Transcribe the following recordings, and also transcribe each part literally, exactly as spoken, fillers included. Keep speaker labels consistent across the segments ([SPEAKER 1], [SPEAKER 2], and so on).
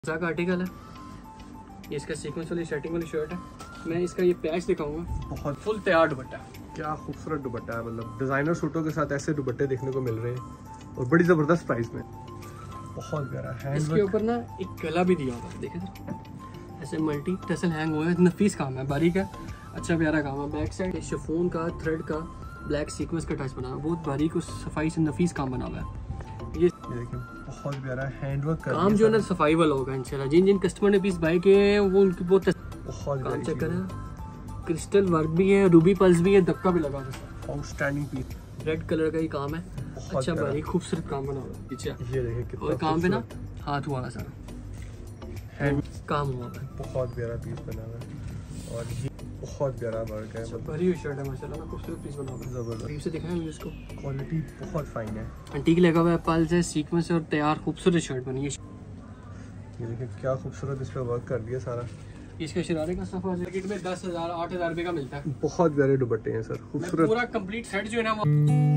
[SPEAKER 1] का आर्टिकल है ये, इसका सीक्वेंस वाली सेटिंग वाली शर्ट है। मैं इसका ये पैच दिखाऊंगा, बहुत फुल तैयार दुपट्टा है।
[SPEAKER 2] क्या खूबसूरत दुपट्टा है, मतलब डिजाइनर सूटों के साथ ऐसे दुपट्टे देखने को मिल रहे हैं और बड़ी जबरदस्त प्राइस में। बहुत प्यारा है।
[SPEAKER 1] इसके ऊपर ना एक गला भी दिया हुआ है, देखें सर, ऐसे मल्टी टसल हैंग हुआ है। नफीस काम है, बारीक है, अच्छा प्यारा काम है। बैक साइड शिफॉन का थ्रेड का ब्लैक सीक्वेंस का टच बना हुआ है, बहुत बारीक और सफाई से नफीस काम बना हुआ है। ये
[SPEAKER 2] देखिए बहुत प्यारा हैंडवर्क
[SPEAKER 1] काम जो है ना सफाई वाला होगा इंशाल्लाह। जिन जिन कस्टमर ने पीस बाय किए हैं वो उनकी बहुत
[SPEAKER 2] बहुत
[SPEAKER 1] काम चेक करें। क्रिस्टल वर्क भी है, रूबी पल्स भी है, धक्का भी लगा हुआ।
[SPEAKER 2] आउटस्टैंडिंग पीस,
[SPEAKER 1] रेड कलर का ही काम है, अच्छा बारीक खूबसूरत काम बना हुआ है। पीछे
[SPEAKER 2] ये देखिए कितना,
[SPEAKER 1] और काम पे ना हाथ हुआ है सारा हैंड काम हुआ है।
[SPEAKER 2] बहुत प्यारा पीस बना हुआ है और ये बहुत प्यारा वर्क है।
[SPEAKER 1] भरी हुई शर्ट है माशाल्लाह, खूबसूरत पीस बना हुआ है,
[SPEAKER 2] जबरदस्त।
[SPEAKER 1] से दिखाएं मुझे इसको,
[SPEAKER 2] क्वालिटी बहुत फाइन है।
[SPEAKER 1] एंटीक लगा हुआ है, पल्स है, सीक्वेंस और तैयार खूबसूरत शर्ट बनी है।
[SPEAKER 2] ये देखिए क्या खूबसूरत इस पे वर्क कर दिया सारा।
[SPEAKER 1] इसके शरारे का सफा मार्केट में दस हजार आठ हजार रुपए का मिलता है।
[SPEAKER 2] बहुत प्यारे दुपट्टे हैं सर, खूबसूरत
[SPEAKER 1] पूरा कंप्लीट सेट जो है ना वो।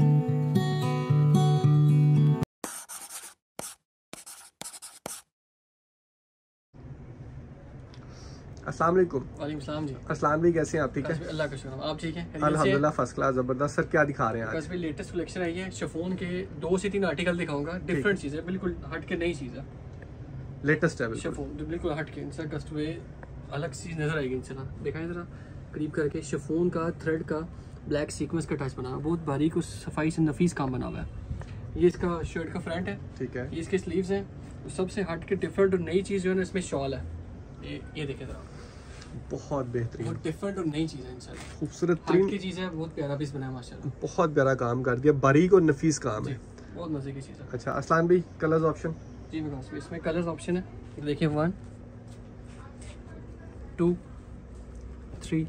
[SPEAKER 2] अस्सलाम वालेकुम।
[SPEAKER 1] वालेकुम सलाम जी।
[SPEAKER 2] अस्सलाम भी, कैसे हैं आप? ठीक है,
[SPEAKER 1] अल्लाह का शुक्र, आप ठीक हैं?
[SPEAKER 2] अल्हम्दुलिल्लाह फर्स्ट क्लास, जबरदस्त। सर क्या दिखा रहे हैं आज?
[SPEAKER 1] बस भी लेटेस्ट कलेक्शन आई है शिफॉन के, दो से तीन आर्टिकल दिखाऊंगा। डिफरेंट चीज़ है, बिल्कुल हट के नई चीज़ है,
[SPEAKER 2] लेटेस्ट है बिल्कुल।
[SPEAKER 1] शिफॉन बिल्कुल हट के, इनसे कस्टमर अलग चीज़ नजर आएगी इंशाल्लाह। दिखाएं जरा करीब करके। शिफॉन का थ्रेड का ब्लैक सीक्वेंस का टच बना हुआ है, बहुत बारीक और सफाई से नफीस काम बना हुआ है। ये इसका शर्ट का फ्रंट है,
[SPEAKER 2] ठीक है।
[SPEAKER 1] ये इसके स्लीव्स हैं। सबसे हट के डिफरेंट और नई चीज़ जो है ना इसमें शॉल है। ये ये देखें जरा,
[SPEAKER 2] बहुत बेहतरीन,
[SPEAKER 1] बहुत डिफरेंट और नई चीज़ है इंशाल्लाह।
[SPEAKER 2] खूबसूरत
[SPEAKER 1] हट की चीज़ है, बहुत प्यारा पीस बना है माशाल्लाह।
[SPEAKER 2] बहुत प्यारा काम कर दिया, बारीक और नफीस काम है,
[SPEAKER 1] बहुत मजे की चीज़ है।
[SPEAKER 2] अच्छा अस्सलाम भाई, कलर्स ऑप्शन?
[SPEAKER 1] जी मैं कहूँ इसमें कलर्स ऑप्शन है, देखिए one two three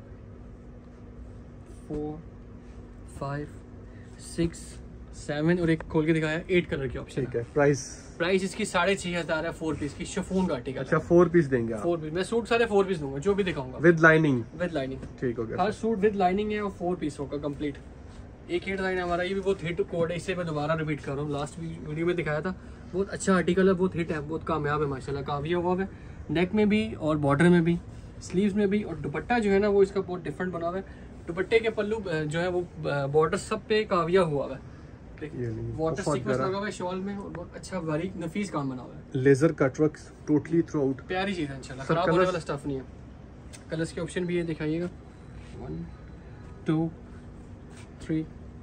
[SPEAKER 1] four five six seven और एक खोल के दिखाया एट कलर की ऑप्शन।
[SPEAKER 2] ठीक है। प्राइस
[SPEAKER 1] प्राइस इसकी साढ़े छः हजार है, फोर पीस की शिफॉन का आर्टिकल।
[SPEAKER 2] अच्छा फोर पीस देंगे आप?
[SPEAKER 1] फोर पीस, मैं सूट सारे फोर पीस दूंगा, जो भी दिखाऊंगा
[SPEAKER 2] विद लाइनिंग।
[SPEAKER 1] विद लाइनिंग,
[SPEAKER 2] ठीक हो गया।
[SPEAKER 1] हर सूट विद लाइनिंग है और फोर पीस होगा कंप्लीट। एक ही डिजाइन है हमारा, ये भी बहुत हिट कोड है, इसे मैं दोबारा रिपीट कर रहा हूँ, लास्ट वीडियो में दिखाया था। बहुत अच्छा आर्टिकल है, बहुत हिट है, बहुत कामयाब है माशाल्लाह। काविया हुआ है नेक में भी और बॉर्डर में भी, स्लीव्स में भी। और दुपट्टा जो है ना वो इसका बहुत डिफरेंट बना हुआ है। दुपट्टे के पल्लू जो है वो बॉर्डर सब पे काविया हुआ है, वाटर सीक्वेंस लगा हुआ है शॉल में, और बहुत अच्छा बारीक नफीस काम बना हुआ है।
[SPEAKER 2] Laser cutwork totally throughout,
[SPEAKER 1] प्यारी चीज़ है इंशाल्लाह, खराब होने वाला स्टफ नहीं है। कलर्स के ऑप्शन भी है, दिखाइएगा। One two three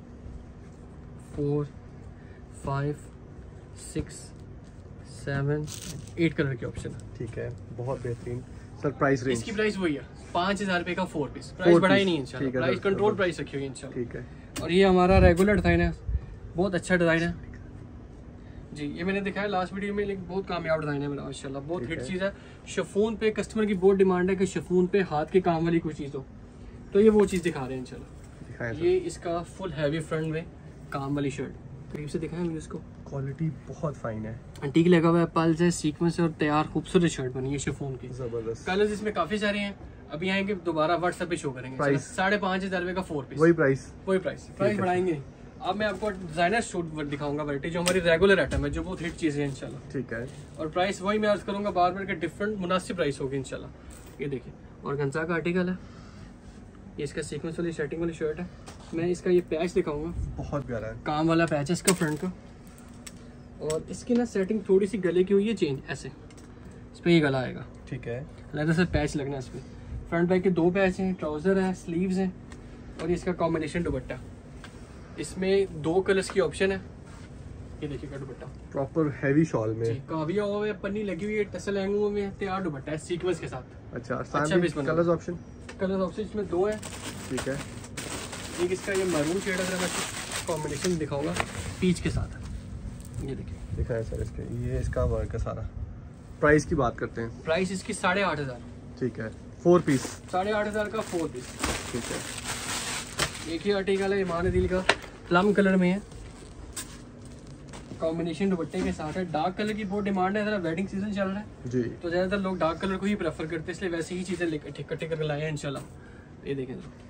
[SPEAKER 1] four five six seven eight colour के ऑप्शन है।
[SPEAKER 2] ठीक है, बहुत बेहतरीन। Sir price range?
[SPEAKER 1] इसकी प्राइस वही है, पाँच हजार रुपए का फोर पीस। प्राइस बढ़ाई नहीं इंशाल्लाह, प्राइस कंट्रोल प्राइस रखी हुई इंशाल्लाह।
[SPEAKER 2] ठीक है।
[SPEAKER 1] और ये हमारा रेगुलर डिजाइन है, बहुत अच्छा डिजाइन है जी। ये मैंने दिखाया लास्ट वीडियो में, लेकिन बहुत कामयाब डिजाइन है मेरा माशाल्लाह, बहुत हिट चीज़ है। शिफॉन पे कस्टमर की बहुत डिमांड है कि शिफॉन पे हाथ के काम वाली कोई चीज़ हो, तो ये वो चीज़ दिखा रहे हैं इंशाल्लाह। ये इसका फुल हैवी फ्रंट में काम वाली शर्ट, करीब से दिखाएं मुझे इसको।
[SPEAKER 2] क्वालिटी बहुत फाइन है,
[SPEAKER 1] एंटीक लगा हुआ है, पल्स है, सीक्वेंस और तैयार खूबसूरत शर्ट बनी है शिफॉन की,
[SPEAKER 2] जबरदस्त।
[SPEAKER 1] कलर्स इसमें काफी सारे हैं, अभी आएंगे दोबारा व्हाट्सएप पे शो करेंगे।
[SPEAKER 2] प्राइस
[SPEAKER 1] साढ़े पाँच हजार रुपए का फोर पीस,
[SPEAKER 2] वही प्राइस
[SPEAKER 1] वही प्राइस, प्राइस बढ़ाएंगे। अब मैं आपको डिजाइनर सूट दिखाऊंगा वैरायटी, जो हमारी रेगुलर आइटम है, जो बहुत हिट चीज़ है इंशाल्लाह।
[SPEAKER 2] ठीक है। और
[SPEAKER 1] प्राइस वही मैं अर्ज करूंगा बार बार के, डिफरेंट मुनासिब प्राइस होगी इंशाल्लाह। ये देखिए, और गंजा का आर्टिकल है, ये इसका सीक्वेंस वाली सेटिंग वाली शर्ट है। मैं इसका ये पैच दिखाऊंगा,
[SPEAKER 2] बहुत प्यारा है,
[SPEAKER 1] काम वाला पैच है इसका फ्रंट का। और इसकी ना सेटिंग थोड़ी सी गले की हुई है चेंज, ऐसे इस पर ये गला आएगा।
[SPEAKER 2] ठीक है।
[SPEAKER 1] लेदर से पैच लगना है इस पर। फ्रंट बैक के दो पैच हैं, ट्राउजर है, स्लीव्स हैं, और ये इसका कॉम्बिनेशन दुपट्टा। इसमें दो कलर्स की ऑप्शन है, ये देखिएगा दुपट्टा
[SPEAKER 2] प्रॉपर हैवी शॉल में
[SPEAKER 1] काविया हुआ है, पन्नी लगी हुई है, टसल हैंग हुए में तैयार दुपट्टा है सीक्वेंस के साथ।
[SPEAKER 2] अच्छा,
[SPEAKER 1] अच्छा पीस बना।
[SPEAKER 2] Colours option?
[SPEAKER 1] कलर्स ऑप्शन इसमें दो है।
[SPEAKER 2] ठीक है।
[SPEAKER 1] एक इसका ये मरून शेड है, मैं कॉम्बिनेशन दिखाऊंगा पीच के साथ, ये देखिए
[SPEAKER 2] दिखाया सर इसके, ये इसका वर्क है सारा। प्राइस की बात करते हैं।
[SPEAKER 1] प्राइस इसकी साढ़े आठ हजार।
[SPEAKER 2] ठीक है, फोर पीस,
[SPEAKER 1] साढ़े आठ हजार का फोर पीस।
[SPEAKER 2] ठीक है।
[SPEAKER 1] एक ही आर्टिकल है, ईमान दिल का प्लम कलर में है, कॉम्बिनेशन दुपट्टे के साथ है। डार्क कलर की बहुत डिमांड है, जरा वेडिंग सीजन चल रहा है
[SPEAKER 2] जी,
[SPEAKER 1] तो ज्यादातर लोग डार्क कलर को ही प्रेफर करते हैं, इसलिए वैसे ही चीजें इकट्ठे करके लाए हैं इंशाल्लाह। ये देखें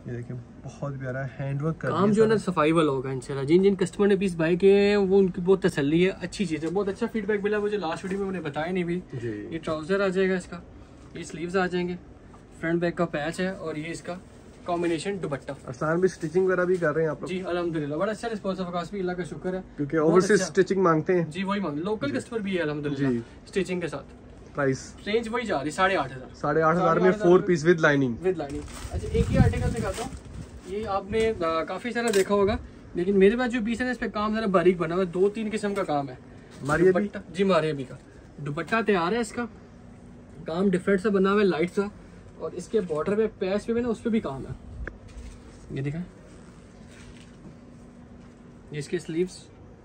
[SPEAKER 2] ये देखिए बहुत प्यारा हैंडवर्क कर
[SPEAKER 1] काम जो है ना सफाई वाला होगा इंशाल्लाह। जिन जिन कस्टमर ने पीस बाय किए हैं वो उनकी बहुत तसल्ली है, अच्छी चीज़ है, बहुत अच्छा फीडबैक मिला मुझे। लास्ट वीडियो में मैंने बताया नहीं भी।
[SPEAKER 2] जी।
[SPEAKER 1] ये ट्राउजर आ जाएगा इसका, ये स्लीव्स आ जाएंगे, फ्रंट बैक का पैच है और ये इसका कॉम्बिनेशन दुपट्टा।
[SPEAKER 2] अरसान भी स्टिचिंग वगैरह भी कर रहे हैं आप लोग?
[SPEAKER 1] जी अल्हम्दुलिल्लाह, बड़ा अच्छा रिस्पॉन्स है, आकाश भी अल्लाह का शुक्र है,
[SPEAKER 2] क्योंकि ओवरसीज स्टिचिंग मांगते हैं।
[SPEAKER 1] जी वही मांग, लोकल कस्टमर भी है अल्हम्दुलिल्लाह स्टिचिंग के साथ।
[SPEAKER 2] प्राइस
[SPEAKER 1] रेंज वही जा रही साढ़े आठ हजार
[SPEAKER 2] साढ़े आठ हजार में four piece with lining.
[SPEAKER 1] With lining. अच्छा एक ही आर्टिकल दिखाता हूँ, ये आपने आ, काफी सारा देखा होगा, लेकिन मेरे पास जो पीस है ना इस पे काम जरा बारीक बना हुआ है, दो तीन किस्म का काम है। दुपट्टा जी मारिया भी का दुपट्टा तैयार है, इसका काम डिफरेंट सा बना हुआ है, लाइट सा, और इसके बॉर्डर पे पैच पे भी ना उस पर भी काम है। ये दिखा, ये इसके स्लीव्स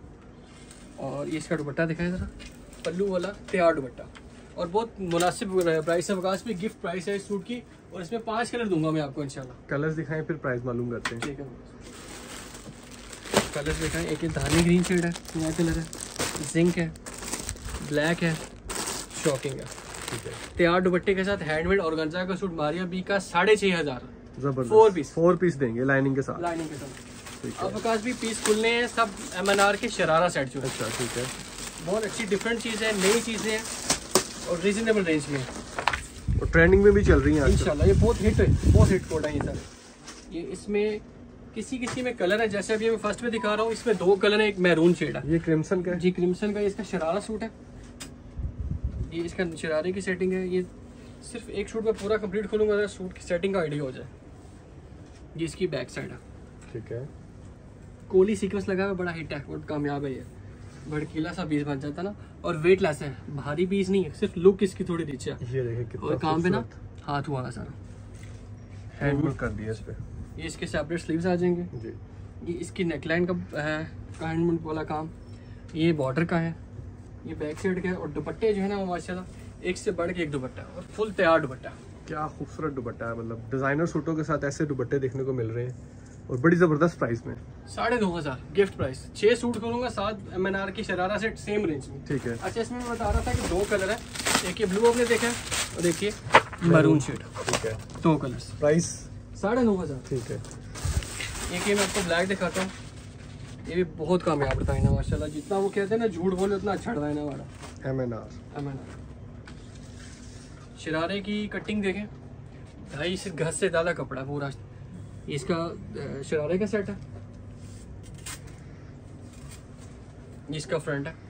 [SPEAKER 1] और ये इसका दुपट्टा दिखाए जरा, पल्लू वाला तैयार दुपट्टा, और बहुत मुनासिब प्राइस है, वकास भी गिफ्ट प्राइस है इस सूट की, और इसमें पांच कलर दूंगा मैं आपको इंशाल्लाह।
[SPEAKER 2] कलर्स दिखाएं फिर प्राइस मालूम करते हैं।
[SPEAKER 1] ठीक है, कलर्स दिखाएं। एक ये धानी ग्रीन शेड है, नया कलर है, जिंक है, ब्लैक है, शॉकिंग है।
[SPEAKER 2] ठीक है,
[SPEAKER 1] तैयार दुपट्टे के साथ हैंडमेड ऑर्गेन्जा का सूट मारिया बी का साढ़े छह हजार
[SPEAKER 2] जबरदस्त।
[SPEAKER 1] फोर पीस
[SPEAKER 2] फोर पीस देंगे लाइनिंग के साथ।
[SPEAKER 1] लाइनिंग के साथ। अब वकास भी पीस खुलने हैं सब एम एन आर के शरारा सेट जो।
[SPEAKER 2] अच्छा ठीक है,
[SPEAKER 1] बहुत अच्छी डिफरेंट चीज़ है, नई चीज़ें हैं और रीजनेबल रेंज में,
[SPEAKER 2] और ट्रेंडिंग में भी चल रही हैं
[SPEAKER 1] इंशाल्लाह। ये बहुत हिट है, बहुत हिट कोड है ये सर। ये इसमें किसी किसी में कलर है, जैसे अभी मैं फर्स्ट में दिखा रहा हूँ, इसमें दो कलर है, एक मैरून शेड है।
[SPEAKER 2] ये क्रिम्सन का है?
[SPEAKER 1] जी क्रिम्सन का, इसका शरारा सूट है, ये इसका शरारे की सेटिंग है। ये सिर्फ एक सूट में पूरा कंप्लीट खोलूंगा, सूट की सेटिंग का आइडिया हो जाए। ये इसकी बैक साइड है,
[SPEAKER 2] ठीक है,
[SPEAKER 1] कोली सीक्वेंस लगा हुआ, बड़ा हिट है, बहुत कामयाब है ये, भड़कीला सा पीस बन जाता ना, और वेट लेस है, भारी पीस नहीं है, सिर्फ लुक इसकी थोड़ी नीचे है।
[SPEAKER 2] ये देखिए कितना
[SPEAKER 1] और काम पे ना हाथ हुआ है सारा,
[SPEAKER 2] हैंडवर्क कर दिया इस पे।
[SPEAKER 1] ये इसके सेपरेट स्लीव्स आ जाएंगे
[SPEAKER 2] जी।
[SPEAKER 1] ये इसकी नेकलाइन का है, हैंडवर्क वाला काम, ये बॉर्डर का है, ये बैक साइड का है, और दुपट्टे जो है ना वो माशाल्लाह एक से बढ़ के एक दुपट्टा, और फुल तैयार दुपट्टा।
[SPEAKER 2] क्या खूबसूरत दुपट्टा है, मतलब डिजाइनर सूटों के साथ ऐसे दुपट्टे देखने को मिल रहे हैं, और बड़ी जबरदस्त प्राइस में।
[SPEAKER 1] साढ़े नौ हजार गिफ्ट प्राइस, छह सूट करूंगा, सात एम एन आर की शरारा सेट सेम रेंज में।
[SPEAKER 2] ठीक है।
[SPEAKER 1] अच्छा इसमें मैं बता रहा था कि दो कलर है, एक ये ब्लू आपने देखा है, और देखिए मैरून शेड,
[SPEAKER 2] ठीक है,
[SPEAKER 1] दो कलर्स,
[SPEAKER 2] प्राइस
[SPEAKER 1] साढ़े नौ हजार।
[SPEAKER 2] ठीक है।
[SPEAKER 1] एक ये मैं आपको ब्लैक दिखाता हूँ, ये भी बहुत कामयाब डिजाइन है माशाल्लाह, जितना वो कहते हैं ना झूठ बोले उतना अच्छा डिजाइन है हमारा।
[SPEAKER 2] M N R
[SPEAKER 1] M N R शरारे की कटिंग देखें, ढाई से गज से ज़्यादा कपड़ा पूरा। इसका शरारे का सेट है, इसका फ्रंट है,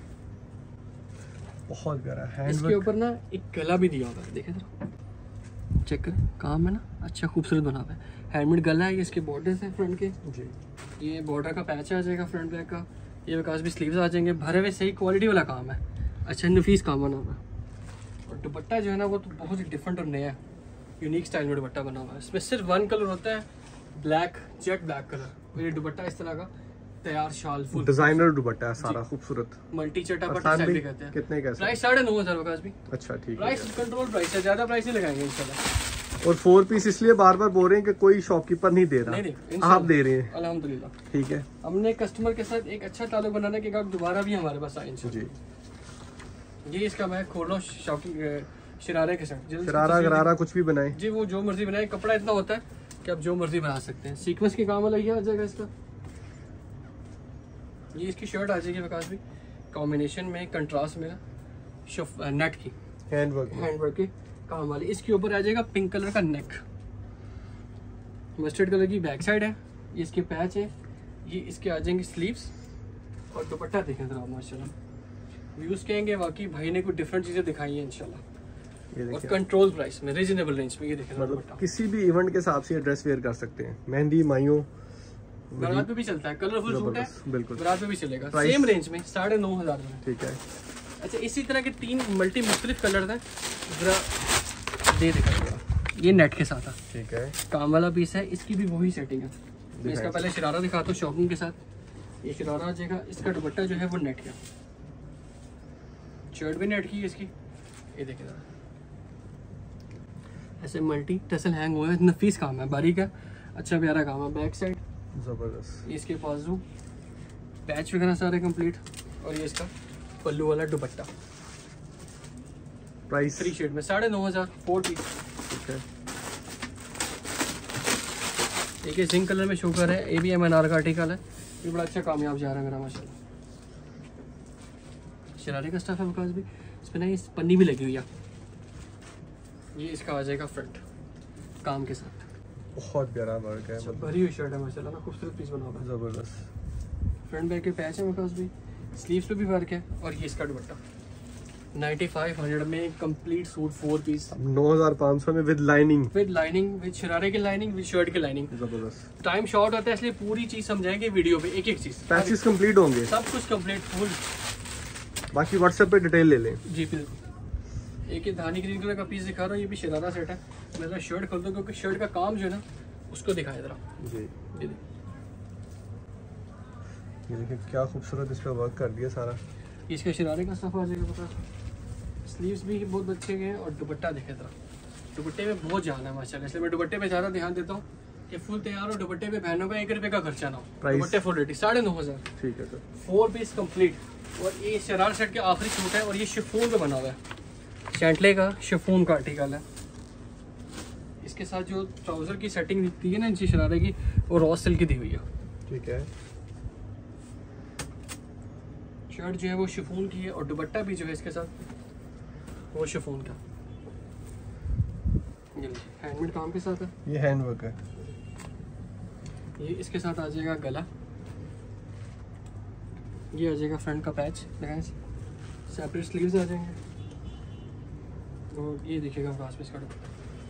[SPEAKER 2] बहुत प्यारा है।
[SPEAKER 1] इसके ऊपर ना एक गला भी दिया हुआ है, देखें जरा, चेक कर, काम है ना अच्छा खूबसूरत बना हुआ है, हैंडमेड गला है। ये इसके बॉर्डर्स हैं फ्रंट के
[SPEAKER 2] जी,
[SPEAKER 1] ये बॉर्डर का पैच आ जाएगा फ्रंट बैक का, ये विकास भी स्लीव्स आ जाएंगे, भरे हुए सही क्वालिटी वाला काम है, अच्छा नफीस काम बना हुआ है। और दुपट्टा जो है ना वो तो बहुत ही डिफरेंट और नया यूनिक स्टाइल में दुपट्टा बना हुआ है। इसमें सिर्फ वन कलर होता है, ब्लैक, जेट ब्लैक कलर, और ये दुपट्टा इस तरह का तैयार शाल फुल
[SPEAKER 2] डिजाइनर दुपट्टा है सारा खूबसूरत,
[SPEAKER 1] मल्टी चटा
[SPEAKER 2] आसान
[SPEAKER 1] पट्टी
[SPEAKER 2] भी।
[SPEAKER 1] भी कहते हैं।
[SPEAKER 2] कितने का?
[SPEAKER 1] प्राइस साढ़े नौ हजार विकास भी।
[SPEAKER 2] अच्छा ठीक है,
[SPEAKER 1] प्राइस कंट्रोल प्राइस है, ज्यादा प्राइस नहीं लगाएंगे इंशाल्लाह।
[SPEAKER 2] और फोर पीस इसलिए बार बार बोल रहे हैं कि कोई शॉपकीपर नहीं दे रहा,
[SPEAKER 1] नहीं नहीं
[SPEAKER 2] आप दे रहे हैं,
[SPEAKER 1] अल्हम्दुलिल्लाह।
[SPEAKER 2] ठीक है।
[SPEAKER 1] हमने कस्टमर के साथ एक अच्छा ताल्लुक बनाने के बाद दोबारा भी हमारे पास आए
[SPEAKER 2] जी।
[SPEAKER 1] ये इसका मैं खोल रहा हूँ शॉकिंग शरारे के साथ,
[SPEAKER 2] शरारा गरारा कुछ भी बनाए
[SPEAKER 1] जी, वो जो मर्जी बनाए, कपड़ा इतना होता है कि आप जो मर्जी बना सकते हैं। सीक्वेंस के काम अलग ही आ जाएगा इसका। ये इसकी शर्ट आ जाएगी विकास भी, कॉम्बिनेशन में कंट्रास्ट में नेट की
[SPEAKER 2] हैंडवर्क
[SPEAKER 1] हैंडवर्क के काम वाली। इसके ऊपर आ जाएगा पिंक कलर का नेक, मस्टर्ड कलर की बैक साइड है, ये इसके पैच है, ये इसके आ जाएंगे स्लीव्स, और दुपट्टा देखें जरा माशाल्लाह, व्यूज कहेंगे वाकई भाई ने कुछ डिफरेंट चीजें दिखाई हैं इंशाल्लाह, और कंट्रोल प्राइस में, रीजनेबल रेंज में। ये देखें
[SPEAKER 2] मतलब किसी भी इवेंट के हिसाब से ड्रेस वेयर कर सकते हैं, मेहंदी माइयों
[SPEAKER 1] बारात में भी चलता है, कलरफुल सूट है,
[SPEAKER 2] बिल्कुल
[SPEAKER 1] बारात में भी चलेगा, सेम रेंज में साढ़े नौ हजार में।
[SPEAKER 2] ठीक है।
[SPEAKER 1] अच्छा इसी तरह के तीन मल्टी मुख्तलिफ कलर हैं, जरा दे दिखाऊंगा, ये नेट के साथ है,
[SPEAKER 2] ठीक है,
[SPEAKER 1] काम वाला पीस है, इसकी भी वही सेटिंग है। मैं इसका पहले शरारा दिखाता हूँ शॉकिंग के साथ, ये शरारा आ जाएगा, इसका दुपट्टा जो है वो नेट का, शर्ट भी नेट की है इसकी, ये देखिए जरा ऐसे मल्टी टसल हैंग हुआ है, नफीस काम है, बारीक है, अच्छा प्यारा काम है। बैक साइड
[SPEAKER 2] जबरदस्त,
[SPEAKER 1] इसके बाजू पैच वगैरह सारे कंप्लीट, और ये इसका पल्लू वाला दुपट्टा,
[SPEAKER 2] प्राइस
[SPEAKER 1] थ्री शेड में साढ़े नौ हजार फोर पीस।
[SPEAKER 2] ठीक है।
[SPEAKER 1] एक ये जिंक कलर में शो कर है, A B M N R का आर्टिकल है, ये बड़ा अच्छा कामयाब जा रहा है मेरा माशाल्लाह। शरारे का स्टफ है विकास भी, इसमें ना इस पन्नी भी लगी हुई है। ये इसका आ जाएगा फ्रंट काम के साथ,
[SPEAKER 2] बहुत प्यारा वर्क है, मतलब
[SPEAKER 1] भरी हुई शर्ट है माशाल्लाह ना, खूबसूरत पीस बना हुआ है।
[SPEAKER 2] जबरदस्त।
[SPEAKER 1] फ्रंट बैक के पैच है विकास भी, स्लीव्स पे भी वर्क है, और ये इसका दुपट्टा नाइन्टी फाइव हंड्रेड में कंप्लीट सूट फोर पीस
[SPEAKER 2] नौ हजार पाँच सौ में with lining,
[SPEAKER 1] with lining, with शरारे की लाइनिंग, विद शर्ट की लाइनिंग।
[SPEAKER 2] जबरदस्त।
[SPEAKER 1] टाइम शॉर्ट होता है इसलिए पूरी चीज समझाएंगे वीडियो पे, एक एक चीज,
[SPEAKER 2] पैचेस कंप्लीट होंगे,
[SPEAKER 1] सब कुछ कंप्लीट फुल।
[SPEAKER 2] बाकी व्हाट्सएप पे डिटेल ले लें।
[SPEAKER 1] जी बिल्कुल। एक ये धानी ग्रीन कलर का पीस दिखा रहा हूँ, ये भी शरारा सेट है। मैं जरा शर्ट खोल दूँ क्योंकि शर्ट का काम जो है ना उसको दिखाया जरा।
[SPEAKER 2] जी
[SPEAKER 1] ये देखिए,
[SPEAKER 2] ये देखिए क्या खूबसूरत इस पे वर्क कर दिया सारा।
[SPEAKER 1] इसके शरारे का स्टफ आ जाएगा पता, स्लीव्स भी बहुत अच्छे गए हैं, और दुपट्टा देखे जरा, दुपट्टे में बहुत जान है माशाल्लाह, इसलिए मैं दुपट्टे पे ज़्यादा ध्यान देता हूँ कि फुल तैयार हो, दुपट्टे पे बहनों का एक रुपये का खर्चा ना हो। दुपट्टे फुल रेडी साढ़े नौ हज़ार,
[SPEAKER 2] ठीक है सर,
[SPEAKER 1] फोर पीस कंप्लीट। और ये शरारा सेट के आखिरी सूट है, और ये शिफॉन पे बना हुआ है, शैंटले का शिफॉन का आर्टिकल है। इसके साथ जो ट्राउजर की सेटिंग दिखती है ना इनकी शरारे की, वो रॉ सिल्क की दी हुई है।
[SPEAKER 2] ठीक है।
[SPEAKER 1] शर्ट जो है वो शिफॉन की है, और दुपट्टा भी जो है इसके साथ वो शिफॉन का, ये हैंडमेड काम के साथ है।
[SPEAKER 2] ये हैंड वर्क है।
[SPEAKER 1] ये इसके साथ आ जाएगा गला, ये आ जाएगा फ्रंट का पैच, सेपरेट स्लीव्स आ जाएंगे, और ये देखिएगा पास में इसका दुपट्टा,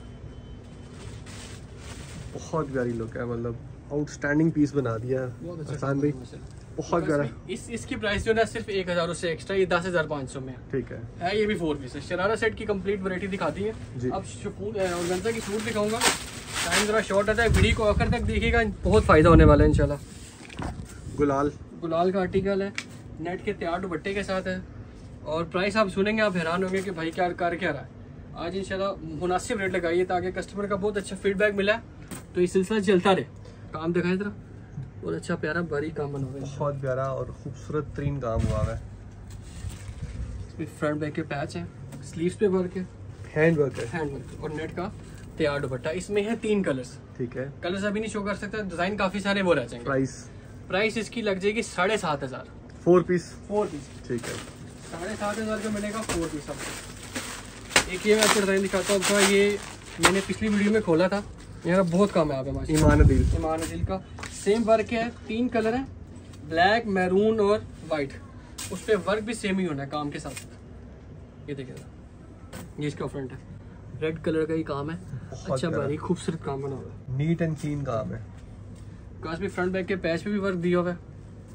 [SPEAKER 2] बहुत प्यारी लुक है, मतलब आउटस्टैंडिंग पीस बना दिया आसान भाई, बहुत प्यारा।
[SPEAKER 1] इस इसकी प्राइस जो है सिर्फ एक हजार उससे एक्स्ट्रा, ये दस हजार पाँच सौ में
[SPEAKER 2] ठीक है
[SPEAKER 1] है। ये भी फोर पीस है। शरारा सेट की कंप्लीट वैरायटी दिखाती है। अब शिफॉन ऑर्गेन्जा की सूट दिखाऊंगा, टाइम जरा शॉर्ट आता है, वीडियो को आखिर तक देखिएगा, बहुत फायदा होने वाला है इंशाल्लाह।
[SPEAKER 2] गुलाल,
[SPEAKER 1] गुलाल का आर्टिकल है, नेट के तैयार दुपट्टे के साथ है, और प्राइस आप सुनेंगे आप हैरान होंगे कि भाई क्या कर क्या रहा है। आज इंशाल्लाह मुनासिब रेट लगाइए ताकि कस्टमर का बहुत अच्छा फीडबैक मिला, तो ये सिलसिला चलता रहे। काम दिखाए जरा, और अच्छा प्यारा भारी काम बना हुआ है,
[SPEAKER 2] बहुत प्यारा और खूबसूरत तरीन काम हुआ है।
[SPEAKER 1] इसमें फ्रंट बैक के पैच है, स्लीव्स पे वर्क है,
[SPEAKER 2] हैंड वर्क है,
[SPEAKER 1] हैंड वर्क, और नेट का तैयार दुपट्टा। इसमें है तीन कलर्स,
[SPEAKER 2] ठीक है।
[SPEAKER 1] कलर्स अभी नहीं शो कर सकता, डिजाइन काफी सारे वो रह जाएंगे।
[SPEAKER 2] प्राइस
[SPEAKER 1] प्राइस इसकी लग जाएगी साढ़े सात हजार,
[SPEAKER 2] फोर पीस,
[SPEAKER 1] फोर पीस,
[SPEAKER 2] ठीक है।
[SPEAKER 1] साढ़े सात हजार का मिलेगा फोर पीस आपको। एक ये मैं आपको डिजाइन दिखाता हूँ, ये मैंने पिछली वीडियो में खोला था, यहाँ बहुत कामयाब है माशाल्लाह।
[SPEAKER 2] ईमान दिल,
[SPEAKER 1] ईमान दिल का सेम वर्क है, तीन कलर है, ब्लैक, मैरून और वाइट, उस पर वर्क भी सेम ही होना है काम के साथ। ये देखिएगा, ये इसका फ्रंट है, रेड कलर का ही काम है, अच्छा भारी खूबसूरत काम बना हुआ है,
[SPEAKER 2] नीट एंड क्लीन काम है।
[SPEAKER 1] काश भी फ्रंट बैक के पैच पे भी वर्क दिया हुआ है।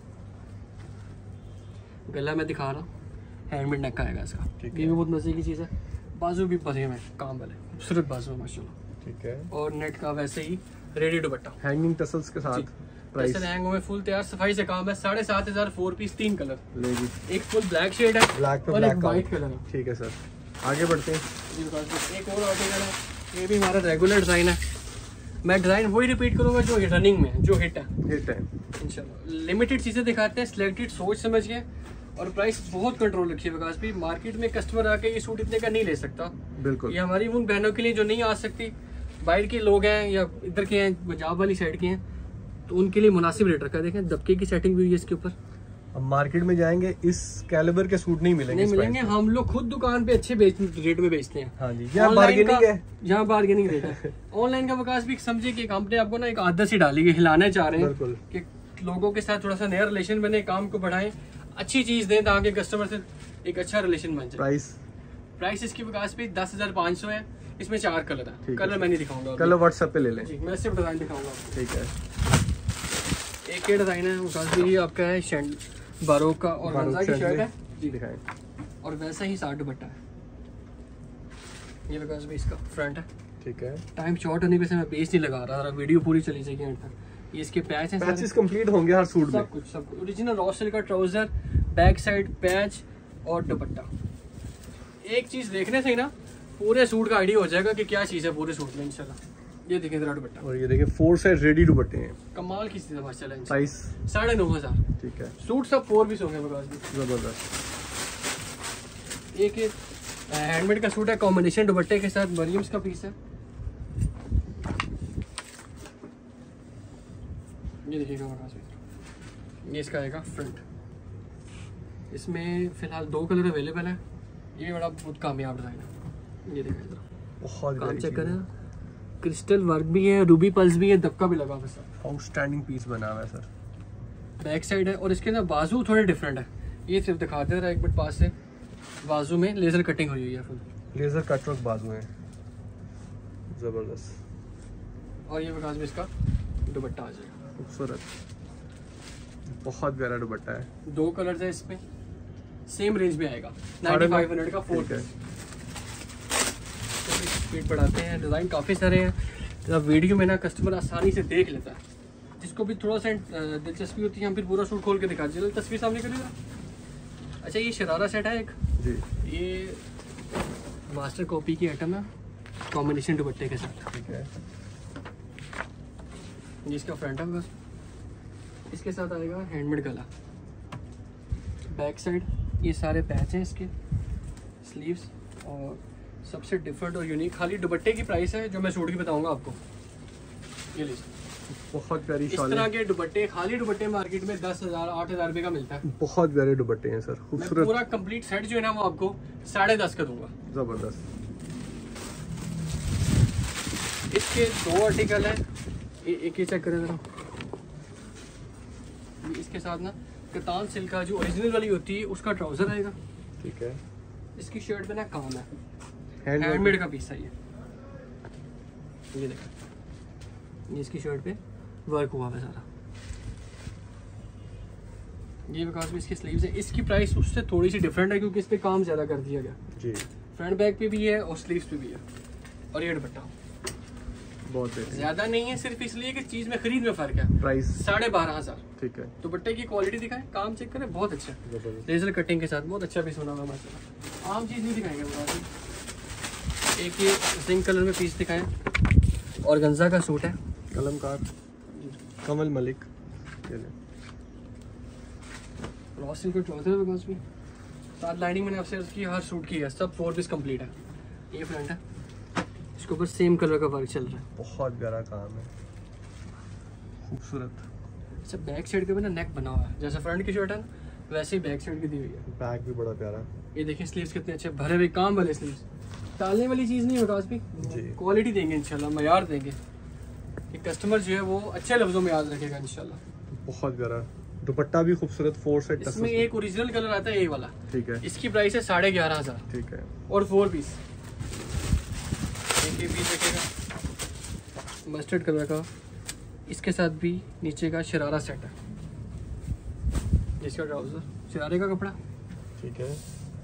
[SPEAKER 1] गला मैं दिखा रहा हूँ, हैंडमेड नेक आएगा इसका, ये भी बहुत मजे की चीज़ है। बाजू भी बने में काम वाले, खूबसूरत बाजू है माशाल्लाह, ठीक है। और नेट का वैसे ही रेडी दुपट्टा,
[SPEAKER 2] हैंगिंग टसल्स के साथ। प्राइस
[SPEAKER 1] हैंगो में फुल तैयार सफाई से काम है, साढ़े सात हजार, फोर पीस, तीन कलर,
[SPEAKER 2] ले जी।
[SPEAKER 1] एक फुल ब्लैक शेड है,
[SPEAKER 2] ब्लैक पे
[SPEAKER 1] और
[SPEAKER 2] ब्लैक
[SPEAKER 1] एक वाइट कलर है,
[SPEAKER 2] ठीक है सर। आगे बढ़ते हैं,
[SPEAKER 1] एक और आर्टिकल है, ये भी हमारा रेगुलर डिजाइन है। मैं डिजाइन वही रिपीट करूंगा जो रनिंग में जो हिट है,
[SPEAKER 2] हिट है
[SPEAKER 1] इंशाल्लाह। लिमिटेड चीजें दिखाते हैं, सिलेक्टेड सोच समझ के, और प्राइस बहुत कंट्रोल रखिए विकास भी। मार्केट में कस्टमर आके ये सूट इतने का नहीं ले सकता,
[SPEAKER 2] बिल्कुल।
[SPEAKER 1] ये हमारी उन बहनों के लिए जो नहीं आ सकती, बाहर के लोग हैं या इधर के हैं, पंजाब वाली साइड के हैं, तो उनके लिए मुनासिब रेट रखा है। देखें दबके की सेटिंग भी हुई है इसके ऊपर।
[SPEAKER 2] अब मार्केट में जाएंगे इस कैलिबर के सूट नहीं मिलेंगे,
[SPEAKER 1] नहीं मिलेंगे, हम लोग खुद दुकान पे अच्छे रेट में बेचते हैं।
[SPEAKER 2] हाँ जी, यहाँ बार्गेनिंग है,
[SPEAKER 1] यहाँ बार्गेनिंग रेट है। ऑनलाइन का विकास भी समझिए कि कंपनी आपको ना एक आदत सी डाली है, हिलाना चाह रहे हैं कि लोगों के साथ थोड़ा सा नया रिलेशन बने, काम को बढ़ाएं, अच्छी चीज दें ताकि कस्टमर से एक अच्छा रिलेशन बन जाए।
[SPEAKER 2] प्राइस
[SPEAKER 1] प्राइस इसकी विकास पे दस हजार पाँच सौ है, इसमें चार कलर है, कलर मैं नहीं दिखाऊंगा,
[SPEAKER 2] कलर व्हाट्सएप पे ले लें
[SPEAKER 1] जी, मैं सिर्फ डिजाइन दिखाऊंगा, ठीक
[SPEAKER 2] है।
[SPEAKER 1] एक ये डिजाइन है विकास भी, आपका है शेंड बारोक का, और गंजा की शर्ट है
[SPEAKER 2] जी, दिखाएं, और
[SPEAKER 1] वैसा ही साठ दुपट्टा है। ये विकास भी इसका फ्रंट है, ठीक है। टाइम शॉर्ट होने पे मैं पेज नहीं लगा रहा, वीडियो पूरी चली जाएगी एंड तक। ये इसके पैच हैं,
[SPEAKER 2] पैचेस कंप्लीट होंगे हर सूट में,
[SPEAKER 1] सब कुछ सब कुछ ओरिजिनल रॉ सिल्क का ट्राउजर, बैक साइड पैच और दुपट्टा। एक चीज देखने से ही ना पूरे सूट का आइडिया हो जाएगा कि क्या चीज है पूरे सूट में इंशाल्लाह। ये देखिए जरा दुपट्टा, और ये देखिए फोर साइड रेडी दुपट्टे हैं, कमाल की चीज है माशाल्लाह। प्राइस साढ़े नौ हजार, ठीक है। सूट सब फोर पीस होंगे बगास भी, जबरदस्त। एक एक हैंडमेड का सूट है, कॉम्बिनेशन दुपट्टे के साथ, मरियम्स का पीस है। ये देखिएगा वहाँ से, ये इसका आएगा फ्रंट। इसमें फिलहाल दो कलर अवेलेबल है। ये बड़ा बहुत कामयाब डिज़ाइन है। ये देखिए
[SPEAKER 2] बहुत
[SPEAKER 1] काम चेक करें, क्रिस्टल वर्क भी है, रूबी पल्स भी है, दबका भी लगा हुआ है सर।
[SPEAKER 2] आउटस्टैंडिंग पीस बना हुआ है सर।
[SPEAKER 1] बैक साइड है और इसके ना बाजू थोड़े डिफरेंट है। ये सिर्फ दिखा दे रहा है एक मिनट पास से, बाजू में लेज़र कटिंग हुई हुई है फुल,
[SPEAKER 2] लेज़र कट वर्क बाजू है, ज़बरदस्त।
[SPEAKER 1] और ये विकास में इसका दुपट्टा आ जाएगा
[SPEAKER 2] खूबसूरत, बहुत प्यारा दुपट्टा है।
[SPEAKER 1] दो कलर्स है इसमें, सेम रेंज में आएगा नाइन्टी फाइव हंड्रेड का फोर पीस। स्पीड बढ़ाते हैं, डिज़ाइन काफ़ी सारे हैं, तो वीडियो में ना कस्टमर आसानी से देख लेता है। जिसको भी थोड़ा सा दिलचस्पी होती है हम फिर पूरा सूट खोल के दिखा दीजिए। तस्वीर सामने करिएगा। अच्छा ये शरारा सेट है एक
[SPEAKER 2] जी,
[SPEAKER 1] ये मास्टर कॉपी की आइटम है कॉम्बिनेशन दुपट्टे के साथ।
[SPEAKER 2] ठीक है,
[SPEAKER 1] ये इसका फ्रंट है बस, इसके साथ आएगा हैंडमेड गला। बैक साइड ये सारे पैच हैं इसके, स्लीव्स, और सबसे डिफरेंट और यूनिक खाली दुपट्टे की प्राइस है जो मैं सूट की बताऊंगा आपको। ये लीजिए,
[SPEAKER 2] बहुत प्यारी
[SPEAKER 1] इस
[SPEAKER 2] शॉल
[SPEAKER 1] तरह
[SPEAKER 2] है।
[SPEAKER 1] के दुपट्टे खाली दुपट्टे मार्केट में दस हजार आठ हजार रुपए का मिलता है।
[SPEAKER 2] बहुत प्यारे दुपट्टे हैं सर,
[SPEAKER 1] मैं
[SPEAKER 2] खूबसूरत,
[SPEAKER 1] पूरा कंप्लीट सेट जो है ना वो आपको साढ़े दस का दूंगा।
[SPEAKER 2] ज़बरदस्त।
[SPEAKER 1] इसके दो आर्टिकल है, एक ही चेक करें जरा। इसके साथ ना कतान सिल्क का जो ओरिजिनल वाली होती है उसका ट्राउजर आएगा।
[SPEAKER 2] ठीक है,
[SPEAKER 1] इसकी शर्ट पे ना काम है,
[SPEAKER 2] हैंड
[SPEAKER 1] हैंडमेड का पीस है ये। ये देखो, ये इसकी शर्ट पे वर्क हुआ है सारा। ये बिकॉज में इसकी स्लीव्स है। इसकी प्राइस उससे थोड़ी सी डिफरेंट है क्योंकि इस पे काम ज़्यादा कर दिया गया
[SPEAKER 2] जी,
[SPEAKER 1] फ्रंट बैक पे भी है और स्लीव्स पे भी है। और ये दुपट्टा
[SPEAKER 2] बहुत बेहतरीन।
[SPEAKER 1] ज़्यादा नहीं है, सिर्फ इसलिए कि चीज़ में खरीद में फ़र्क है।
[SPEAKER 2] प्राइस
[SPEAKER 1] साढ़े बारह हज़ार।
[SPEAKER 2] ठीक है,
[SPEAKER 1] दुपट्टे की क्वालिटी दिखाएं, काम चेक करें, बहुत अच्छा है।
[SPEAKER 2] ज़बरदस्त।
[SPEAKER 1] लेजर कटिंग के साथ बहुत अच्छा पीस होना होगा माशाल्लाह। आम चीज़ नहीं दिखाएंगे बता। एक ये जिंक कलर में पीस दिखाएं, और गंजा का सूट है,
[SPEAKER 2] कलमकार कमल मलिक। ये ले,
[SPEAKER 1] रॉसिल का ट्राउजर है बिकॉज में साथ लाइनिंग मैंने आपसे उसकी हर सूट की है, सब फोर पीस कंप्लीट है। ये फ्रंट है, इसके ऊपर सेम कलर का वर्क चल रहा है,
[SPEAKER 2] बहुत प्यारा काम है, खूबसूरत।
[SPEAKER 1] अच्छा बैक साइड के भी ना नेक बना हुआ है, जैसे फ्रंट की शर्ट है ना वैसे ही बैक साइड की दी हुई है।
[SPEAKER 2] बैक भी बड़ा प्यारा।
[SPEAKER 1] ये देखिए स्लीव्स कितने अच्छे भरे हुए काम वाले स्लीव्स, टालने वाली चीज़ नहीं विकास भी,
[SPEAKER 2] जी।
[SPEAKER 1] क्वालिटी देंगे इंशाल्लाह, मयार देंगे कि कस्टमर जो है वो अच्छे लफ्जों में याद रखेगा इंशाल्लाह।
[SPEAKER 2] बहुत प्यारा दुपट्टा भी खूबसूरत, फोर सेट टसल्स
[SPEAKER 1] इसमें एक ओरिजिनल कलर आता है ये वाला,
[SPEAKER 2] ठीक है,
[SPEAKER 1] इसकी प्राइस है साढ़े ग्यारह हजार
[SPEAKER 2] ठीक है,
[SPEAKER 1] और फोर पीस। एक ये पीस देखेगा मस्टर्ड कलर का, इसके साथ भी नीचे का शरारा सेट है, जिसका ट्राउजर शरारे का कपड़ा,
[SPEAKER 2] ठीक है,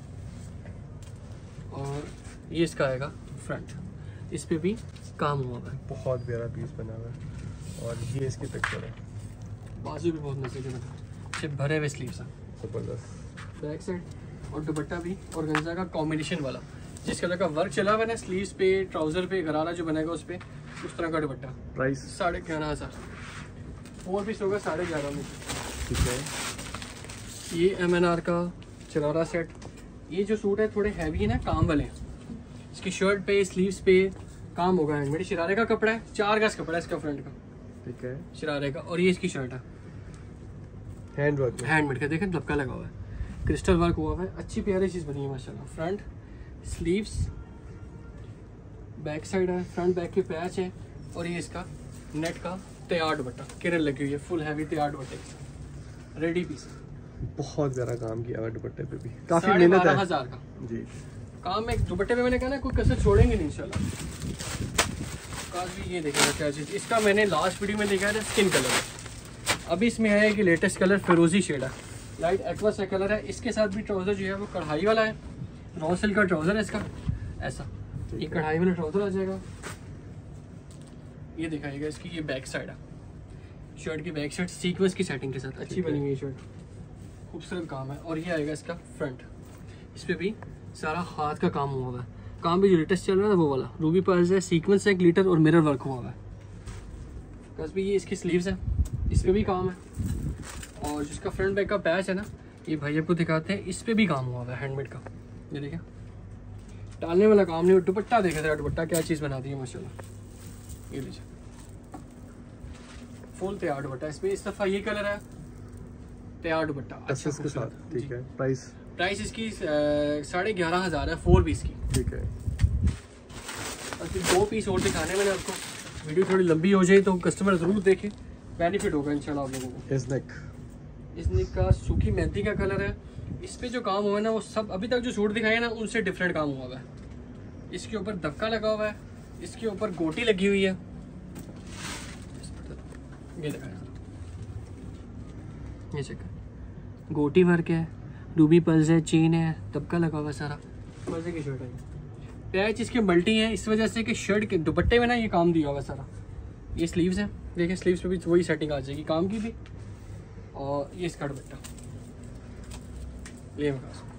[SPEAKER 1] और ये इसका आएगा फ्रंट, इस पे भी काम हुआ है,
[SPEAKER 2] बहुत प्यारा पीस बना हुआ है। और ये इसकी पिक्चर है,
[SPEAKER 1] बाजू भी बहुत मजे के बना, सिर्फ भरे हुए स्लीव्स हैं,
[SPEAKER 2] जबरदस्त।
[SPEAKER 1] बैक साइड और दुपट्टा भी और गंजा का कॉम्बिनेशन वाला, जिस कलर का वर्क चला हुआ है ना स्लीव्स पे, ट्राउजर पे, गरारा जो बनेगा उस पे, उस तरह का दुपट्टा।
[SPEAKER 2] प्राइस
[SPEAKER 1] साढ़े ग्यारह हज़ार, फोर पीस होगा साढ़े ग्यारह में।
[SPEAKER 2] ठीक है,
[SPEAKER 1] ये एम एन आर का शरारा सेट। ये जो सूट है थोड़े हैवी है ना, काम वाले हैं, इसकी शर्ट पे स्लीव्स पे काम होगा हैंडमेड। शरारे का कपड़ा है, चार गज कपड़ा है इसका फ्रंट का,
[SPEAKER 2] ठीक है,
[SPEAKER 1] शरारे का। और ये इसकी शर्ट है
[SPEAKER 2] हैंड वर्क में,
[SPEAKER 1] हैंडमेड का, देखें धब्का लगा हुआ है, क्रिस्टल वर्क हुआ हुआ है, अच्छी प्यारी चीज़ बनी है माशाल्लाह। फ्रंट स्लीव्स, बैक साइड है, फ्रंट बैक के पैच है, और ये इसका नेट का तैयार दुपट्टा, किरण लगी हुई है, फुल हैवी तैयार दुपट्टे के साथ, रेडी पीस।
[SPEAKER 2] बहुत ज़्यादा काम किया हुआ है दुपट्टे पे भी, काफ़ी
[SPEAKER 1] साढ़े
[SPEAKER 2] मेहनत
[SPEAKER 1] बारह
[SPEAKER 2] है
[SPEAKER 1] हजार का
[SPEAKER 2] जी।
[SPEAKER 1] काम है दुपट्टे पे, मैंने कहा ना कोई कसर छोड़ेंगे नहीं इंशाल्लाह। काज भी ये देखेगा क्या चीज़, इसका मैंने लास्ट वीडियो में देखा था स्किन कलर, अभी इसमें है कि लेटेस्ट कलर फिरोजी शेड है, लाइट एक्वा सा कलर है। इसके साथ भी ट्राउजर जो है वो कढ़ाई वाला है, रॉ सिल्क का ट्राउजर है इसका, ऐसा ये कढ़ाई वाला ट्राउजर आ जाएगा। ये दिखाएगा इसकी, ये बैक साइड है, शर्ट की बैक साइड सीक्वेंस की सेटिंग के साथ अच्छी बनी हुई है शर्ट, खूबसूरत काम है। और ये आएगा इसका फ्रंट, इस पर भी सारा हाथ का काम हुआ हुआ है, काम भी जो लेटेस्ट चल रहा है वो वाला, रूबी पर्ल्स है, सीक्वेंस है, ग्लिटर और मिरर वर्क हुआ हुआ है। बस भी ये इसकी स्लीव्स है, इस पर भी काम है, और जिसका फ्रंट बैक का पैच है ना, ये भाई आपको दिखाते हैं, इस पर भी काम हुआ हुआ है हैंडमेड का। ये देखिए टालने वाला काम नहीं, दुपट्टा देखे थे, दुपट्टा क्या चीज़ बना दी है माशाल्लाह। ये लीजिए फुल तैयार दुपट्टा, इसमें इस दफ़ा ये कलर है तैयार दुपट्टा अच्छा
[SPEAKER 2] के साथ। ठीक है, प्राइस
[SPEAKER 1] प्राइस इसकी साढ़े ग्यारह हज़ार है फोर पीस की।
[SPEAKER 2] ठीक है,
[SPEAKER 1] और फिर दो पीस और दिखाने मैंने आपको, वीडियो थोड़ी लंबी हो जाए तो कस्टमर ज़रूर देखे, बेनिफिट होगा इंशाल्लाह आप लोगों को।
[SPEAKER 2] इस नेक
[SPEAKER 1] इस नेक का सूखी मेहंदी का कलर है, इस पे जो काम हुआ है ना वो सब अभी तक जो सूट दिखाए ना उनसे डिफरेंट काम हुआ है। इसके ऊपर दबका लगा हुआ है, इसके ऊपर गोटी लगी हुई है, ये दिखाया ये चेक गोटी वर्क है, रूबी पल्स है, चेन है, दबका लगा हुआ है सारा, मजे की शर्ट है। पैच इसके मल्टी है इस वजह से कि शर्ट के दुपट्टे में ना ये काम दिया हुआ है सारा। ये स्लीव्स है, देखिए स्लीव्स पे भी वही सेटिंग आ जाएगी काम की भी। और ये इसका दुपट्टा ये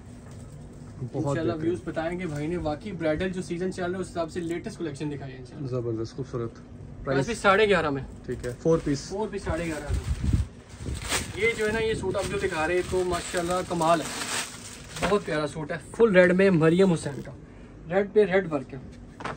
[SPEAKER 2] बहुत
[SPEAKER 1] व्यूज बताएंगे भाई ने, बाकी ब्राइडल जो सीजन चल रहा है उस हिसाब से लेटेस्ट कलेक्शन दिखाई है इंशाल्लाह।
[SPEAKER 2] जबरदस्त खूबसूरत,
[SPEAKER 1] प्राइस भी साढ़े ग्यारह में।
[SPEAKER 2] ठीक है, फोर पीस
[SPEAKER 1] फोर पीस साढ़े ग्यारह में। ये जो है ना ये सूट आप जो दिखा रहे हैं तो माशाल्लाह कमाल है, बहुत प्यारा सूट है, फुल रेड में मरियम हुसैन का, रेड पे रेड वर्क है।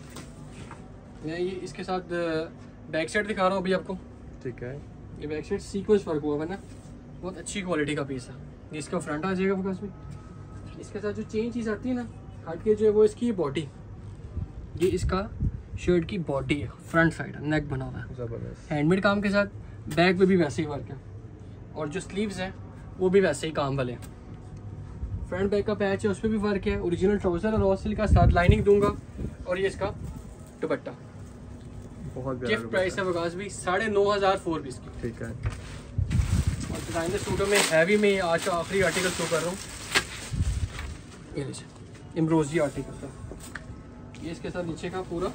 [SPEAKER 1] मैं ये इसके साथ बैक साइड दिखा रहा हूँ अभी आपको।
[SPEAKER 2] ठीक है,
[SPEAKER 1] ये बैक साइड सीक्वेंस वर्क हुआ है ना, बहुत अच्छी क्वालिटी का पीस है। ये इसका फ्रंट आ जाएगा फोकस में, इसके साथ जो चेन चीज़ आती है ना हट के जो है वो इसकी बॉडी, ये इसका शर्ट की बॉडी है, फ्रंट साइड है, नेक बना हुआ है
[SPEAKER 2] जबरदस्त,
[SPEAKER 1] हैंडमेड काम के साथ। बैक पे भी वैसे ही वर्क है और जो स्लीव्स हैं वो भी वैसे ही काम वाले हैं। फ्रंट बैक का पैच है उस पर भी वर्क है, ओरिजिनल ट्राउजर और रॉ सिल्क का साथ लाइनिंग दूंगा। और ये इसका दुपट्टा,
[SPEAKER 2] बहुत
[SPEAKER 1] गिफ्ट प्राइस है वकास भी साढ़े नौ हज़ार फोर पीस की।
[SPEAKER 2] ठीक है,
[SPEAKER 1] और डिजाइनर सूटों में हैवी में आज का आखिरी आर्टिकल शो कर रहा हूँ, ये लीजिए एम्ब्रोजी आर्टिकल का, ये इसके साथ नीचे का पूरा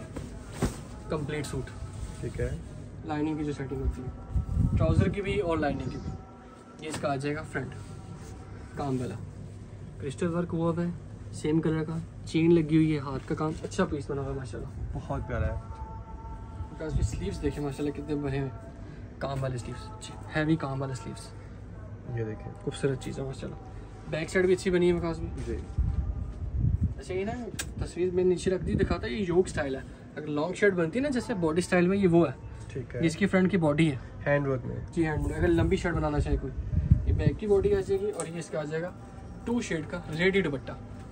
[SPEAKER 1] कंप्लीट सूट।
[SPEAKER 2] ठीक है,
[SPEAKER 1] लाइनिंग की जो सेटिंग होती है ट्राउज़र की भी और लाइनिंग की भी। ये इसका आ जाएगा फ्रंट काम वाला, क्रिस्टल वर्क हुआ हुआ है, सेम कलर का, चेन लगी हुई है, हाथ का काम, अच्छा पीस बना हुआ है माशाल्लाह,
[SPEAKER 2] बहुत प्यारा है।
[SPEAKER 1] उसकी स्लीव्स देखें माशाल्लाह कितने बड़े हैं, काम वाले स्लीव्स, हैवी काम वाले स्लीव्स,
[SPEAKER 2] ये देखें
[SPEAKER 1] खूबसूरत चीज़ है माशाल्लाह। बैक साइड भी अच्छी बनी है विकास में
[SPEAKER 2] जी।
[SPEAKER 1] अच्छा ये ना तस्वीर में नीचे रख दी दिखाता है, ये योक स्टाइल है, अगर लॉन्ग शर्ट बनती है ना जैसे बॉडी स्टाइल में, ये वो है।
[SPEAKER 2] ठीक है,
[SPEAKER 1] जिसकी फ्रंट की बॉडी है
[SPEAKER 2] हैंड वर्क में
[SPEAKER 1] जी, हैंड में अगर लंबी शर्ट बनाना चाहे कोई, ये बैक की बॉडी आ जाएगी और ये इसका आ जाएगा टू शेड का रेडी दुपट्टा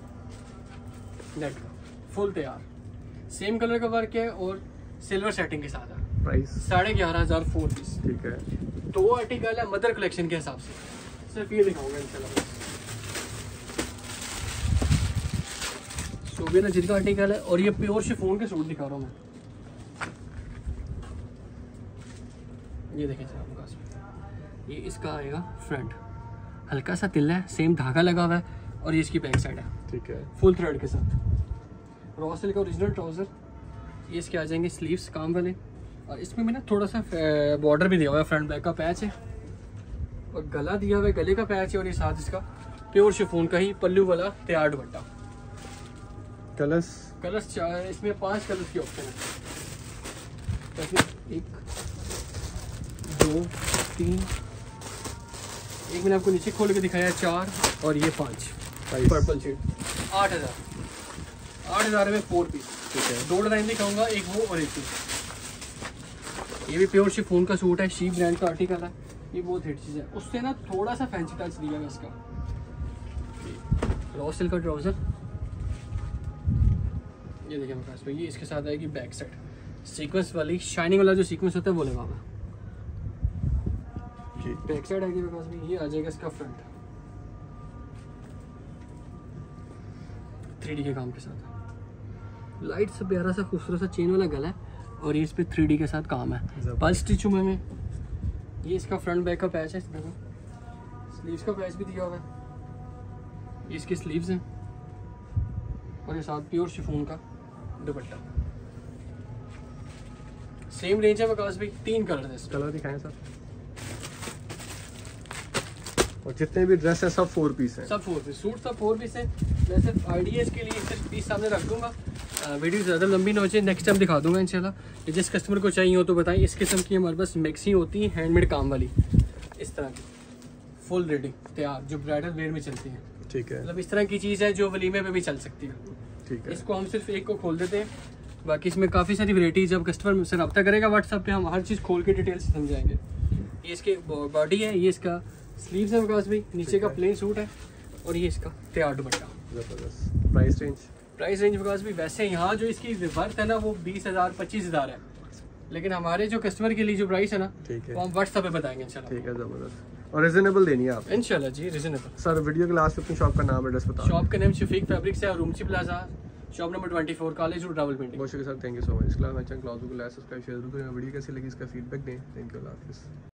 [SPEAKER 1] नेट का, फुल तैयार, सेम कलर का वर्क है और सिल्वर सेटिंग के साथ है।
[SPEAKER 2] प्राइस
[SPEAKER 1] साढ़े ग्यारह हज़ार फोर पीस।
[SPEAKER 2] ठीक है,
[SPEAKER 1] दो आर्टिकल है मदर कलेक्शन के हिसाब से, सिर्फ ये दिखाऊंगा इंशाल्लाह। सोबियन जिनका आर्टिकल है और ये प्योर शिफॉन के सूट दिखा रहा हूँ मैं, ये देखें सर, ये इसका आएगा फ्रंट, हल्का सा तिल्ला है, सेम धागा लगा हुआ है और ये इसकी बैक साइड है।
[SPEAKER 2] ठीक है,
[SPEAKER 1] फुल थ्रेड के साथ, रॉ सिल्क का ओरिजिनल ट्राउजर, ये इसके आ जाएंगे स्लीव्स काम वाले। और इसमें मैंने थोड़ा सा बॉर्डर भी दिया हुआ है, फ्रंट बैक का पैच है और गला दिया हुआ है, गले का पैच है और ये साथ इसका प्योर शिफॉन का ही पल्लू वाला तैयार दुपट्टा।
[SPEAKER 2] कलर्स
[SPEAKER 1] कलर्स इसमें पांच कलर्स की ऑप्शन है, एक दो तीन, एक मैंने आपको नीचे खोल के दिखाया, चार और ये पांच, पर्पल शेड। आठ हज़ार आठ हज़ार में फोर पीस।
[SPEAKER 2] ठीक है,
[SPEAKER 1] दो डिजाइन दिखाऊंगा, एक वो और एक ये। ये भी प्योर शिफॉन का सूट है, शी ब्रांड का आर्टिकल है, ये बहुत हिट चीज़ है, उससे ना थोड़ा सा फैंसी टच दिया है इसका। रॉ सिल्क का ट्राउजर, ये देखिए मेरे पास पे, ये इसके साथ आएगी बैक साइड, सीक्वेंस वाली शाइनिंग वाला जो सीक्वेंस होता है वो लगा हुआ है। बैक साइड आएगी मेरे पास में, ये आ जाएगा इसका फ्रंट थ्री डी के काम के साथ, लाइट सा प्यारा सा खूबसूरत सा चेन वाला गला है और ये इस पे थ्री डी के साथ काम है, पल्स स्टिच में। ये इसका फ्रंट बैक का पैच है, इस तरह स्लीव्स का पैच भी दिया हुआ है, ये इसकी स्लीव्स हैं और ये साथ प्योर शिफॉन का दुपट्टा। सेम रेंज है विकास भाई, तीन कलर है,
[SPEAKER 2] कलर दिखाएं सर। और जितने भी ड्रेस है सब फोर पीस है,
[SPEAKER 1] सब फोर पीस, सूट सब फोर पीस है। मैं सिर्फ आइडियाज़ के लिए सिर्फ पीस सामने रख दूंगा, वीडियो ज़्यादा लंबी ना हो जाए, नेक्स्ट टाइम दिखा दूंगा इंशाल्लाह। जिस कस्टमर को चाहिए हो तो बताएं, इस किस्म की हमारे पास मैक्सी होती है हैंडमेड काम वाली, इस तरह की फुल रेडी तैयार, जो ब्राइडल वेयर में चलती है।
[SPEAKER 2] ठीक है,
[SPEAKER 1] मतलब इस तरह की चीज़ है जो वलीमे में भी चल सकती है।
[SPEAKER 2] ठीक है,
[SPEAKER 1] इसको हम सिर्फ एक को खोल देते हैं, बाकी इसमें काफ़ी सारी वैरायटीज, जब कस्टमर मुझसे रब्ता करेगा व्हाट्सएप पे हम हर चीज़ खोल के डिटेल से समझाएंगे। ये इसके बॉडी है, ये इसका स्लीव्स है विकास भाई, नीचे का प्लेन सूट है और ये इसका तैयार दुपट्टा।
[SPEAKER 2] जबरदस्त। Price range
[SPEAKER 1] price range Vikas भी वैसे यहाँ जो इसकी वर्थ है ना वो बीस हज़ार पच्चीस हज़ार है, लेकिन हमारे जो कस्टमर के लिए जो प्राइस है ना
[SPEAKER 2] ठीक है
[SPEAKER 1] वो हम व्हाट्सएप पे बताएंगे इंशाल्लाह।
[SPEAKER 2] ठीक है, जबरदस्त। और रिजनेबल देनी है आप
[SPEAKER 1] इंशाल्लाह जी, रिजनेबल।
[SPEAKER 2] सर वीडियो के लास्ट में अपनी शॉप का नाम एड्रेस बता।
[SPEAKER 1] शॉप का नाम शफीक फैब्रिक्स है, Rumchi plaza, shop number twenty four, college road, Rawalpindi.
[SPEAKER 2] बहुत शुक्रिया sir, thank you so much. इसके अलावा मैं चैनल क्लास को लाइक सब्सक्राइब शेयर जरूर करें, वीडियो कैसी लगी इसका फीडबैक दें। थैंक यू, अल्लाह हाफिज़।